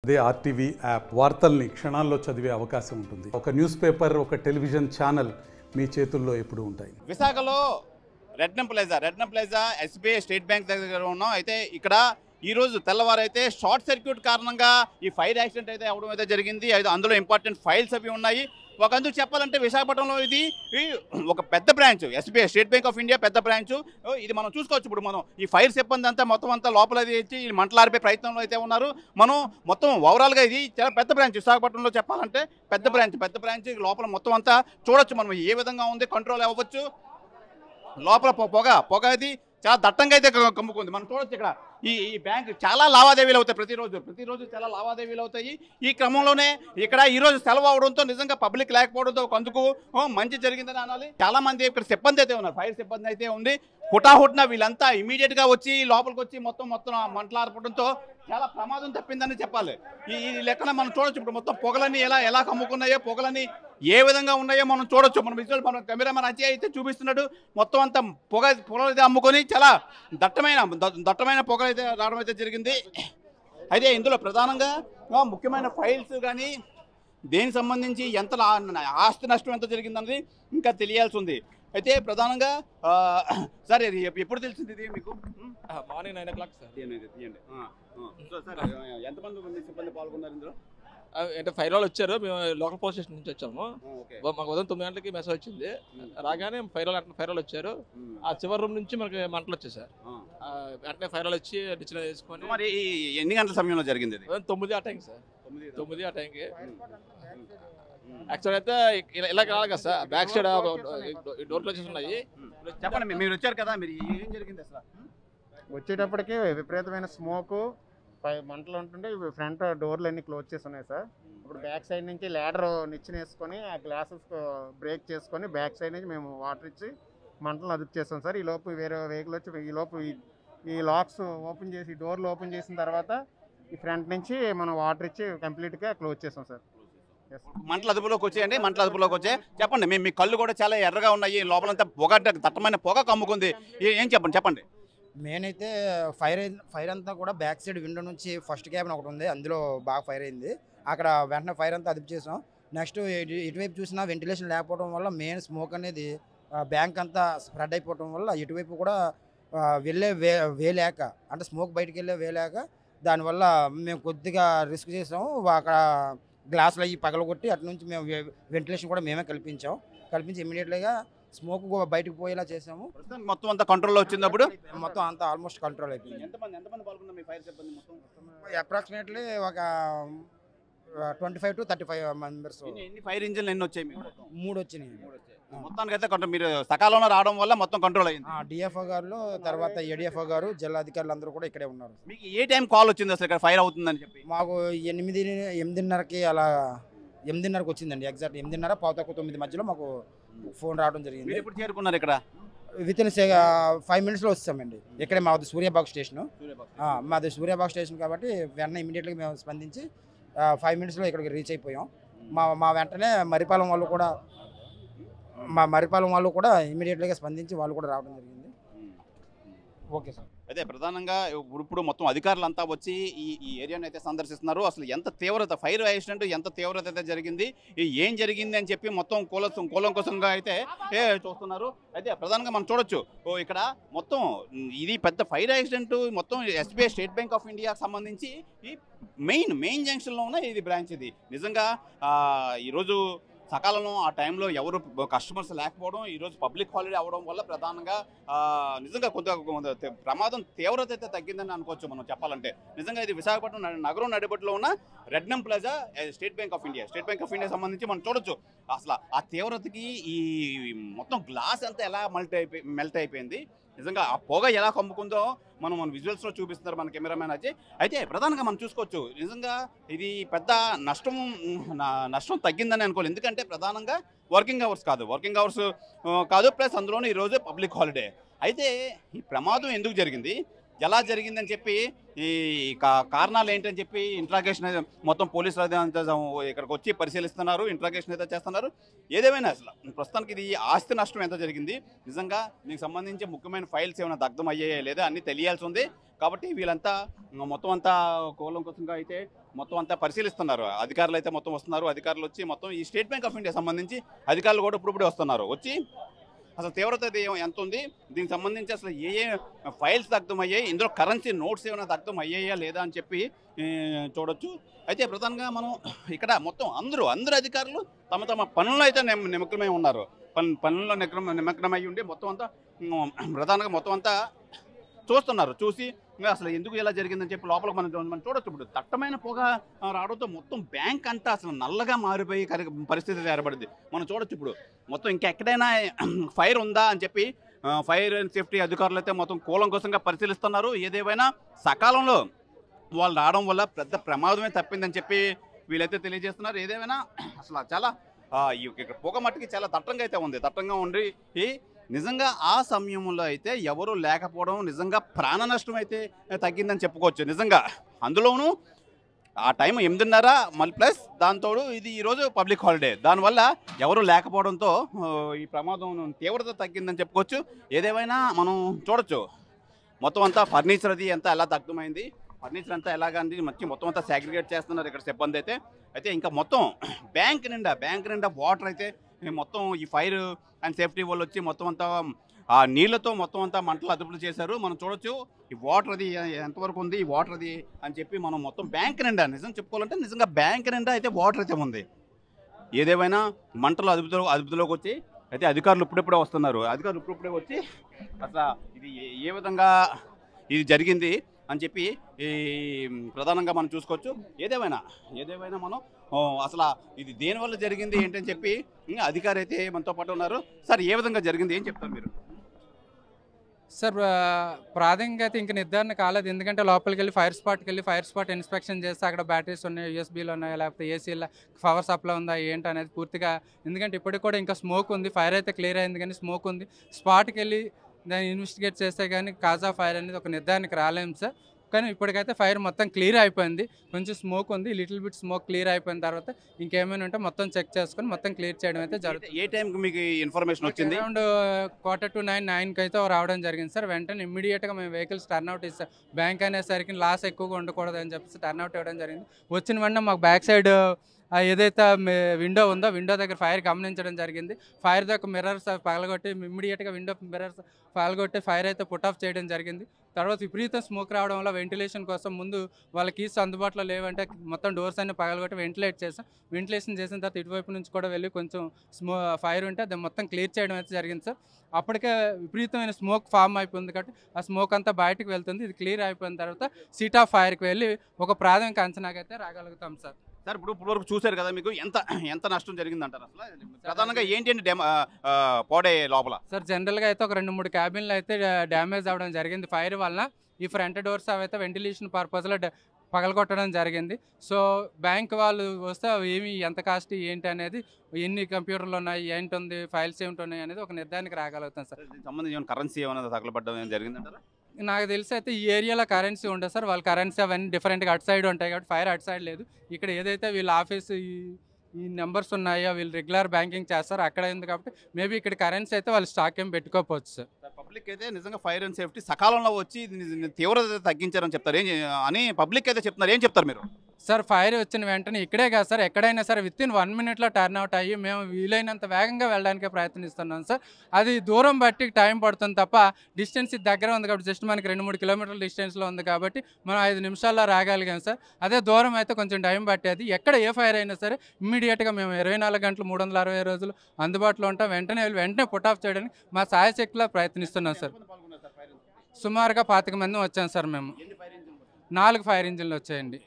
అదే RTV app వార్తల్ని క్షణాల్లో చదివే అవకాశం ఉంటుంది. ఒక న్యూస్ పేపర్, ఒక టెలివిజన్ ఛానల్ మీ చేతుల్లో ఎప్పుడూ ఉంటాయి. విశాఖలో Rednam plaza SBI State Bank దగ్గర ఉన్నాం. అయితే ఇక్కడ ఈ రోజు తెల్లవారైతే షార్ట్ సర్క్యూట్ కారణంగా ఈ ఫైర్ యాక్సిడెంట్ అయితే అవడం అయితే జరిగింది. అందులో ఇంపార్టెంట్ ఫైల్స్ అవి ఉన్నాయి. ఒక అందుకు చెప్పాలంటే విశాఖపట్నంలో ఇది ఒక పెద్ద branch, SBI State Bank of India పెద్ద బ్రాంచ్. ఇది మనం చూసుకోవచ్చు. ఇప్పుడు మనం ఈ ఫైర్ సిబ్బంది అంతా మొత్తం అంతా లోపల ఇచ్చి మంటలారిపే ప్రయత్నంలో అయితే ఉన్నారు. మనం మొత్తం ఓవరాల్గా ఇది చాలా పెద్ద బ్రాంచ్. విశాఖపట్నంలో చెప్పాలంటే పెద్ద బ్రాంచ్ లోపల మొత్తం అంతా చూడొచ్చు మనం ఏ విధంగా ఉంది, కంట్రోల్ అవ్వచ్చు. లోపల పొగ అది చాలా దట్టంగా అయితే కమ్ముకుంది. మనం చూడొచ్చు ఇక్కడ ఈ బ్యాంక్ చాలా లావాదేవీలు అవుతాయి. ప్రతిరోజు చాలా లావాదేవీలు అవుతాయి. ఈ క్రమంలోనే ఇక్కడ ఈరోజు సెలవు అవడంతో నిజంగా పబ్లిక్ లేకపోవడంతో అందుకు మంచి జరిగిందని అనాలి. చాలా మంది ఇక్కడ సిబ్బంది అయితే ఉన్నారు, ఫైర్ సిబ్బంది అయితే ఉంది. హుటాహుట్న వీళ్ళంతా ఇమీడియట్గా వచ్చి లోపలికి వచ్చి మొత్తం మంటలార్పడంతో చాలా ప్రమాదం తప్పిందని చెప్పాలి. ఈ లెక్కన మనం చూడొచ్చు. ఇప్పుడు మొత్తం పొగలన్నీ ఎలా కమ్ముకున్నాయో, పొగలన్నీ ఏ విధంగా ఉన్నాయో మనం చూడొచ్చు. మనం విజువల్ మన కెమెరామెన్ అజయ్ అయితే చూపిస్తున్నాడు. మొత్తం అంతా పొగలు అయితే అమ్ముకొని చాలా దట్టమైన పొగ అయితే రావడం అయితే జరిగింది. అయితే ఇందులో ప్రధానంగా ముఖ్యమైన ఫైల్స్ కానీ దేనికి సంబంధించి ఎంత ఆస్తి నష్టం ఎంత జరిగిందన్నది ఇంకా తెలియాల్సి ఉంది. అయితే ప్రధానంగా సార్ ఇది ఎప్పుడు తెలిసింది ఇది మీకు? Morning 9 o'clock sir. తీయండి. సార్ ఎంతమంది సిబ్బంది పాల్గొన్నారు ఇందులో? అంటే ఫైర్ వాళ్ళు వచ్చారు. మేము లోకల్ పోలీస్ స్టేషన్ నుంచి వచ్చాము. మాకు ఉదయం 9 గంటలకి మెసేజ్ వచ్చింది. రాగానే ఫైర్ వాళ్ళు వచ్చారు. ఆ చివరి రూమ్ నుంచి మనకి మంటలు వచ్చేసారు. వెంటనే ఫైర్ వాళ్ళు వచ్చి డిచిషన్ చేసుకొని. మరి ఎన్ని గంటల సమయంలో జరిగింది? 9 ఆ టైంకి సార్. 9 ఆ టైంకి. యాక్చువల్ అయితే ఇలా కాదు కదా sir, back side door closes ఉన్నాయి. చెప్పండి, మీరు వచ్చారు కదా, మీరు ఏం జరిగింది అసలు? వచ్చేటప్పటికి విపరీతమైన స్మోకు, మంటలు ఉంటుంటే ఫ్రంట్ డోర్లు అన్ని క్లోజ్ చేసి ఉన్నాయి సార్. ఇప్పుడు బ్యాక్ సైడ్ నుంచి ల్యాడర్ నిచ్చెన వేసుకొని ఆ గ్లాసెస్ బ్రేక్ చేసుకొని బ్యాక్ సైడ్ నుంచి మేము వాటర్ ఇచ్చి మంటలను అదుపు చేస్తాం సార్. ఈ లోపు వేరే వెహికల్ వచ్చి ఈ లాక్స్ ఓపెన్ చేసి డోర్లు ఓపెన్ చేసిన తర్వాత ఈ ఫ్రంట్ నుంచి మనం వాటర్ ఇచ్చి కంప్లీట్గా క్లోజ్ చేస్తాం సార్. మంటల అదుపులోకి వచ్చాయి. చెప్పండి, మీ కళ్ళు కూడా చాలా ఎర్రగా ఉన్నాయి. లోపలంతా దట్టమైన పొగ కమ్ముకుంది. ఏం చెప్పండి. మెయిన్ అయితే ఫైర్ అంతా కూడా బ్యాక్ సైడ్ విండో నుంచి ఫస్ట్ క్యాబిన్ ఒకటి ఉంది, అందులో బాగా ఫైర్ అయింది. అక్కడ వెంటనే ఫైర్ అంతా అదుపు చేసాం. నెక్స్ట్ ఇటువైపు చూసినా వెంటిలేషన్ లేకపోవడం వల్ల మెయిన్ స్మోక్ అనేది బ్యాంక్ అంతా స్ప్రెడ్ అయిపోవడం వల్ల ఇటువైపు కూడా వెళ్ళే వేలేక, అంటే స్మోక్ బయటికి వెళ్ళే వేలేక, దానివల్ల మేము కొద్దిగా రిస్క్ చేసాము. అక్కడ గ్లాసులు అవి పగలగొట్టి అటు నుంచి మేము వెంటిలేషన్ కూడా మేమే కల్పించి ఇమీడియట్లీగా స్మోక్ బయటకు పోయేలా చేసాము. మొత్తం అంతా కంట్రోల్లో వచ్చినప్పుడు మొత్తం అంతా ఆల్మోస్ట్ కంట్రోల్ అయిపోయింది. అప్రాక్సిమేట్లీ ఒక 25 to 35 మెంబర్స్. ఫైర్ ఇంజిన్లు ఎన్ని వచ్చాయి? 3 వచ్చినాయి. మొత్తానికి అయితే మీరు సకాలంలో రావడం వల్ల మొత్తం కంట్రోల్ అయింది. డిఎఫ్ఓ గారు, తర్వాత ఏడిఎఫ్ఓ గారు, జిల్లా అధికారులు అందరూ కూడా ఇక్కడే ఉన్నారు. మీకు ఏ టైం కాల్ వచ్చింది అసలు ఇక్కడ ఫైర్ అవుతుందని చెప్పి? మాకు 8:30కి అలా 8:30కి వచ్చిందండి. ఎగ్జాక్ట్ 8:30 9 మధ్యలో మాకు ఫోన్ రావడం జరిగింది. ఎప్పుడు చేరుకున్నారు ఇక్కడ? వితిన్ 5 minutesలో వచ్చామండి. ఇక్కడే మాది సూర్యాబాగ్ స్టేషను. మాది సూర్యాబాగ్ స్టేషన్ కాబట్టి వెంటనే ఇమీడియట్గా మేము స్పందించి 5 minutesలో ఇక్కడికి రీచ్ అయిపోయాం. మా వెంటనే మరిపాలెం వాళ్ళు కూడా ఇమీడియట్గా స్పందించి వాళ్ళు కూడా రావడం జరిగింది. Okay sir. అదే ప్రధానంగా ఇప్పుడు మొత్తం అధికారులంతా వచ్చి ఈ ఏరియాను అయితే సందర్శిస్తున్నారు. అసలు ఎంత తీవ్రత, ఫైర్ యాక్సిడెంట్ ఎంత తీవ్రత అయితే జరిగింది, ఏం జరిగింది అని చెప్పి మొత్తం కూలంకషంగా అయితే చూస్తున్నారు. అయితే ప్రధానంగా మనం చూడొచ్చు ఇక్కడ మొత్తం ఇది పెద్ద ఫైర్ యాక్సిడెంట్. మొత్తం SBI స్టేట్ బ్యాంక్ ఆఫ్ ఇండియాకి సంబంధించి ఈ మెయిన్ జంక్షన్లో ఉన్న ఇది బ్రాంచ్. ఇది నిజంగా ఈరోజు సకాలంలో ఆ టైంలో ఎవరు కస్టమర్స్ లేకపోవడం, ఈరోజు పబ్లిక్ హాలిడే అవ్వడం వల్ల ప్రధానంగా నిజంగా కొద్దిగా ప్రమాదం తీవ్రత అయితే తగ్గిందని అనుకోవచ్చు మనం చెప్పాలంటే. నిజంగా ఇది విశాఖపట్నం నగరం నడిబొట్టులో ఉన్న Rednam plaza State Bank of India సంబంధించి మనం చూడొచ్చు. అసలు ఆ తీవ్రతకి ఈ మొత్తం గ్లాస్ అంతా ఎలా మెల్ట్ అయిపోయింది, నిజంగా ఆ పొగ ఎలా కమ్ముకుందో మనం విజువల్స్లో చూపిస్తున్నారు మన కెమెరామెన్ అజయ్. అయితే ప్రధానంగా మనం చూసుకోవచ్చు నిజంగా ఇది పెద్ద నష్టం తగ్గిందని అనుకోవాలి. ఎందుకంటే ప్రధానంగా వర్కింగ్ అవర్స్ కాదు, ప్లస్ అందులోనే ఈరోజు పబ్లిక్ హాలిడే. అయితే ఈ ప్రమాదం ఎందుకు జరిగింది, ఎలా జరిగిందని చెప్పి ఈ కారణాలు ఏంటని చెప్పి ఇంట్రాగేషన్ మొత్తం పోలీసులు ఇక్కడికి వచ్చి పరిశీలిస్తున్నారు, ఇంట్రాగేషన్ అయితే చేస్తున్నారు. ఏదేమైనా అసలు ప్రస్తుతానికి ఇది ఆస్తి నష్టం ఎంత జరిగింది, నిజంగా దీనికి సంబంధించి ముఖ్యమైన ఫైల్స్ ఏమైనా దగ్ధం అయ్యాయా లేదా అన్నీ తెలియాల్సి ఉంది. కాబట్టి వీళ్ళంతా మొత్తం అంతా కూలంకషంగా అయితే మొత్తం అంతా పరిశీలిస్తున్నారు. అధికారులు అయితే మొత్తం వస్తున్నారు. అధికారులు వచ్చి మొత్తం ఈ స్టేట్ బ్యాంక్ ఆఫ్ ఇండియా సంబంధించి అధికారులు కూడా ఇప్పుడే వస్తున్నారు. వచ్చి అసలు తీవ్రత ఎంత ఉంది, దీనికి సంబంధించి అసలు ఏ ఫైల్స్ దగ్ధం అయ్యాయి, ఇందులో కరెన్సీ నోట్స్ ఏమైనా దగ్ధం అయ్యాయా లేదా అని చెప్పి చూడొచ్చు. అయితే ప్రధానంగా మనం ఇక్కడ మొత్తం అందరూ అధికారులు తమ తమ పనుల్లో అయితే నిమగ్నమై ఉన్నారు. పనుల్లో నిమగ్నమై ఉండి మొత్తం అంతా ప్రధానంగా మొత్తం అంతా చూస్తున్నారు. చూసి అసలు ఎందుకు ఇలా జరిగిందని చెప్పి లోపలికి మనం చూడొచ్చు. ఇప్పుడు దట్టమైన పొగ రావడంతో మొత్తం బ్యాంక్ అంతా అసలు నల్లగా మారిపోయి పరిస్థితి ఏర్పడింది. మనం చూడొచ్చు. ఇప్పుడు మొత్తం ఇంకెక్కడైనా ఫైర్ ఉందా అని చెప్పి ఫైర్ అండ్ సేఫ్టీ అధికారులు అయితే మొత్తం కూలంకషంగా పరిశీలిస్తున్నారు. ఏదేమైనా సకాలంలో వాళ్ళు రావడం వల్ల పెద్ద ప్రమాదమే తప్పిందని చెప్పి వీళ్ళైతే తెలియజేస్తున్నారు. ఏదేమైనా అసలు చాలా ఇక్కడ పొగ మట్టికి చాలా దట్టంగా అయితే ఉంది. దట్టంగా ఉండి నిజంగా ఆ సమయంలో అయితే ఎవరు లేకపోవడం నిజంగా ప్రాణ నష్టం అయితే తగ్గిందని చెప్పుకోవచ్చు. నిజంగా అందులోనూ ఆ టైం 8:30 మళ్ళీ ప్లస్ దాంతోడు ఇది ఈరోజు పబ్లిక్ హాలిడే, దానివల్ల ఎవరు లేకపోవడంతో ఈ ప్రమాదం తీవ్రత తగ్గిందని చెప్పుకోవచ్చు. ఏదేమైనా మనం చూడొచ్చు మొత్తం అంతా ఫర్నిచర్ అది అంతా ఎలా దగ్ధమైంది, ఫర్నిచర్ అంతా ఎలాగంది మొత్తం అంతా సాగ్రిగేట్ చేస్తున్నారు ఇక్కడ సిబ్బంది అయితే ఇంకా మొత్తం బ్యాంక్ నిండా వాటర్ అయితే మొత్తం ఈ ఫైర్ అండ్ సేఫ్టీ వాళ్ళు వచ్చి మొత్తం అంతా ఆ నీళ్లతో మొత్తం అంతా మంటలు అదుపులు చేశారు. మనం చూడొచ్చు ఈ వాటర్ అది ఎంతవరకు ఉంది, ఈ వాటర్ అది అని చెప్పి మనం మొత్తం బ్యాంక్ నిండా నిజం చెప్పుకోవాలంటే నిజంగా బ్యాంక్ నిండా అయితే వాటర్ అయితే ఉంది. ఏదేమైనా మంటలు అదుపులోకి వచ్చి అయితే అధికారులు ఇప్పుడే వస్తున్నారు. అధికారులు ఇప్పుడే వచ్చి అసలు ఇది ఏ విధంగా ఇది జరిగింది అని చెప్పి ఈ ప్రధానంగా మనం చూసుకోవచ్చు. ఏదేమైనా మనం అసలు ఇది దేనివల్ల జరిగింది ఏంటని చెప్పి అధికారి అయితే మనతో పాటు ఉన్నారు. సార్, ఏ విధంగా జరిగింది ఏం చెప్తారు మీరు? సార్, ప్రాథమికంగా అయితే ఇంక నిర్ధారణ కాలేదు. ఎందుకంటే లోపలికి వెళ్ళి ఫైర్ స్పాట్ ఇన్స్పెక్షన్ చేస్తే అక్కడ బ్యాటరీస్ ఉన్నాయి, యూఎస్బీలు ఉన్నాయి, లేకపోతే ఏసీలో పవర్ సప్లై ఉందా ఏంటి అనేది పూర్తిగా. ఎందుకంటే ఇప్పటికి కూడా ఇంకా స్మోక్ ఉంది. ఫైర్ అయితే క్లియర్ అయింది కానీ స్మోక్ ఉంది. స్పాట్కి వెళ్ళి దాన్ని ఇన్వెస్టిగేట్ చేస్తే కానీ కాజ్ ఆఫ్ ఫైర్ అనేది ఒక నిర్ధారణకు రాలేము సార్. కానీ ఇప్పటికైతే ఫైర్ మొత్తం క్లియర్ అయిపోయింది. కొంచెం స్మోక్ ఉంది, లిటిల్ బిట్ స్మోక్ క్లియర్ అయిపోయిన తర్వాత ఇంకేమైనా ఉంటే మొత్తం చెక్ చేసుకొని మొత్తం క్లియర్ చేయడం అయితే జరుగుతుంది. ఏ టైంకి మీకు ఇన్ఫర్మేషన్ వచ్చింది? అరౌండ్ 9:45 అయితే రావడం జరిగింది సార్. వెంటనే ఇమ్మీడియట్గా మేము వెహికల్స్ టర్న్అవుట్ ఇస్తాం. బ్యాంక్ అనేసరికి లాస్ ఎక్కువగా ఉండకూడదు అని చెప్పేసి టర్న్అవుట్ ఇవ్వడం జరిగింది. వచ్చిన వెంటనే మాకు బ్యాక్ సైడ్ ఏదైతే విండో ఉందో విండో దగ్గర ఫైర్ గమనించడం జరిగింది. ఫైర్ దగ్గర మిర్రర్స్ పగలగొట్టి ఇమ్మీడియట్గా విండో మిర్రర్స్ పగలగొట్టి ఫైర్ అయితే పుట్ ఆఫ్ చేయడం జరిగింది. తర్వాత విపరీతం స్మోక్ రావడం వల్ల వెంటిలేషన్ కోసం ముందు వాళ్ళ కీస్ అందుబాటులో లేవంటే మొత్తం డోర్స్ అన్ని పగలగొట్టి వెంటిలేషన్ చేసిన తర్వాత ఇటువైపు నుంచి కూడా వెళ్ళి కొంచెం ఫైర్ ఉంటే అది మొత్తం క్లియర్ చేయడం అయితే జరిగింది సార్. అప్పటికే విపరీతమైన స్మోక్ ఫామ్ అయిపోయింది కాబట్టి ఆ స్మోక్ అంతా బయటకు వెళ్తుంది. ఇది క్లియర్ అయిపోయిన తర్వాత సీట్ ఆఫ్ ఫైర్కి వెళ్ళి ఒక ప్రాథమిక అంచనాకైతే రాగలుగుతాం సార్. సార్, ఇప్పుడు వరకు చూశారు కదా, మీకు ఎంత నష్టం జరిగిందంటారు? అసలు ప్రధానంగా ఏంటి పోడే లోపల? సార్, జనరల్గా అయితే ఒక 2-3 క్యాబిన్లు అయితే డ్యామేజ్ అవ్వడం జరిగింది ఫైర్ వలన. ఈ ఫ్రంట్ డోర్స్ అవైతే వెంటిలేషన్ పర్పస్లో పగలగొట్టడం జరిగింది. సో బ్యాంక్ వాళ్ళు వస్తే ఏమి ఎంత కాస్ట్ ఏంటి అనేది, ఎన్ని కంప్యూటర్లు ఉన్నాయి, ఏంటి ఉంది, ఫైల్స్ ఏమిటి ఉన్నాయి అనేది ఒక నిర్ధారణకి రాగలుగుతాం సార్. దీనికి సంబంధించి కరెన్సీ ఏమైనా తగలబడ్డం జరిగిందంటారా? నాకు తెలిసి అయితే ఈ ఏరియాలో కరెన్సీ ఉండదు సార్. వాళ్ళ కరెన్సీ అవన్నీ డిఫరెంట్గా అటు సైడ్ ఉంటాయి కాబట్టి ఫైర్ అటు సైడ్ లేదు. ఇక్కడ ఏదైతే వీళ్ళ ఆఫీస్ ఈ నెంబర్స్ ఉన్నాయో వీళ్ళు రెగ్యులర్ బ్యాంకింగ్ చేస్తారు అక్కడ ఉంది కాబట్టి మేబీ ఇక్కడ కరెన్సీ అయితే వాళ్ళు స్టాక్ ఏం పెట్టుకోకపోవచ్చు సార్. పబ్లిక్ అయితే నిజంగా ఫైర్ అండ్ సేఫ్టీ సకాలంలో వచ్చి తీవ్రత తగ్గించారని చెప్తారు అని పబ్లిక్ అయితే చెప్తున్నారు. ఏం చెప్తారు మీరు? సార్, ఫైర్ వచ్చిన వెంటనే ఇక్కడే కాదు సార్, ఎక్కడైనా సరే వితిన్ 1 minute టర్న్అవుట్ అయ్యి మేము వీలైనంత వేగంగా వెళ్ళడానికి ప్రయత్నిస్తున్నాం సార్. అది దూరం బట్టి టైం పడుతుంది తప్ప డిస్టెన్స్ దగ్గర ఉంది కాబట్టి జస్ట్ మనకి 2-3 కిలోమీటర్ల డిస్టెన్స్లో ఉంది కాబట్టి మనం 5 నిమిషాల్లో రాగలిగాం సార్. అదే దూరం అయితే కొంచెం టైం పట్టేది. ఎక్కడ ఏ ఫైర్ అయినా సరే ఇమ్మీడియట్గా మేము 24 గంటలు 360 రోజులు అందుబాటులో ఉంటాం. వెంటనే పుట్ ఆఫ్ చేయడానికి మా సాయశక్తిలో ప్రయత్నిస్తున్నాం సార్. సుమారుగా 25 మంది వచ్చాం సార్. మేము 4 ఫైర్ ఇంజిన్లు వచ్చాయండి.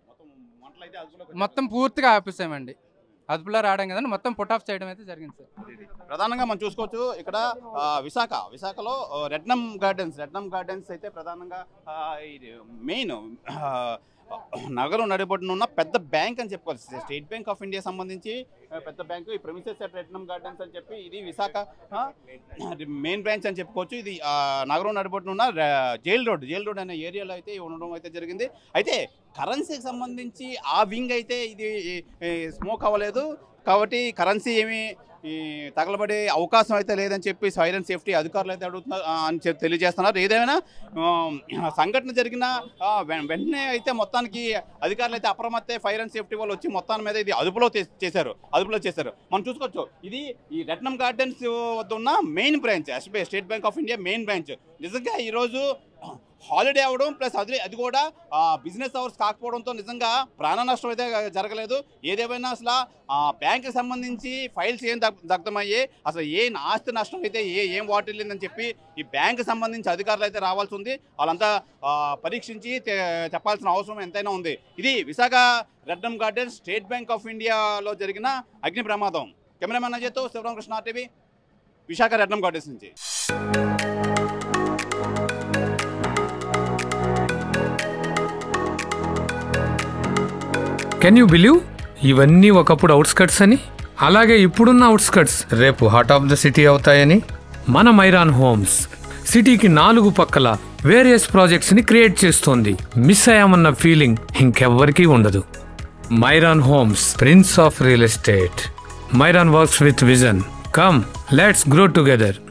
మొత్తం పూర్తిగా ఆపేసామండి. అదుపులో రావడం కదండి, మొత్తం పుట్ ఆఫ్ చేయడం అయితే జరిగింది సార్. ప్రధానంగా మనం చూసుకోవచ్చు ఇక్కడ విశాఖలో రెడ్నమ్ గార్డెన్స్ అయితే ప్రధానంగా మెయిన్ నగరం నడిబొడ్డున ఉన్న పెద్ద బ్యాంక్ అని చెప్పుకోవాలి. స్టేట్ బ్యాంక్ ఆఫ్ ఇండియా సంబంధించి పెద్ద బ్యాంకు. ఈ ప్రెమిసెస్ అట్ రెడ్నం గార్డెన్స్ అని చెప్పి ఇది విశాఖ మెయిన్ బ్రాంచ్ అని చెప్పుకోవచ్చు. ఇది నగరం నడిబొడ్డున ఉన్న జైల్ రోడ్ అనే ఏరియాలో అయితే ఉండడం అయితే జరిగింది. అయితే కరెన్సీకి సంబంధించి ఆ వింగ్ అయితే ఇది స్మోక్ అవ్వలేదు కాబట్టి కరెన్సీ ఏమీ తగలబడే అవకాశం అయితే లేదని చెప్పి ఫైర్ అండ్ సేఫ్టీ అధికారులు అయితే అడుగుతున్నారు అని చెప్పి తెలియజేస్తున్నారు. ఏదైనా సంఘటన జరిగిన వెంటనే అయితే మొత్తానికి అధికారులు అయితే అప్రమత్తే ఫైర్ అండ్ సేఫ్టీ వాళ్ళు వచ్చి మొత్తాన్ని మీద ఇది అదుపులో చేశారు. మనం చూసుకోవచ్చు. ఇది ఈ రెడ్నం గార్డెన్స్ వద్ద ఉన్న main branch, SBI State Bank of India main branch. నిజంగా ఈరోజు హాలిడే అవ్వడం ప్లస్ అది కూడా బిజినెస్ అవర్స్ కాకపోవడంతో నిజంగా ప్రాణ నష్టం అయితే జరగలేదు. ఏదేమైనా అసలు బ్యాంకుకి సంబంధించి ఫైల్స్ ఏం దగ్ధమయ్యాయి, అసలు ఆస్తి నష్టం అయితే ఏం వాటిల్లిందని చెప్పి ఈ బ్యాంకు సంబంధించి అధికారులు అయితే రావాల్సి ఉంది. వాళ్ళంతా పరీక్షించి చెప్పాల్సిన అవసరం ఎంతైనా ఉంది. ఇది Visakha Rednam garden State Bank of ఇండియాలో జరిగిన అగ్ని ప్రమాదం. కెమెరామెన్ అజయ్తో శివరామకృష్ణ, RTV విశాఖ రెడ్నం గార్డెన్స్ నుంచి. కెన్ యూ బిలీవ్ ఇవన్నీ ఒకప్పుడు అవుట్స్కట్స్ అని, అలాగే ఇప్పుడున్న అవుట్స్కట్స్ రేపు హార్ట్ ఆఫ్ ద సిటీ అవుతాయని? మన మైరాన్ హోమ్స్ సిటీకి 4 పక్కల వేరియస్ ప్రాజెక్ట్స్ ని క్రియేట్ చేస్తోంది. మిస్ అయ్యామన్న ఫీలింగ్ ఇంకెవ్వరికీ ఉండదు. Myron homes, prince of real estate. Myron works with vision. Come, let's grow together.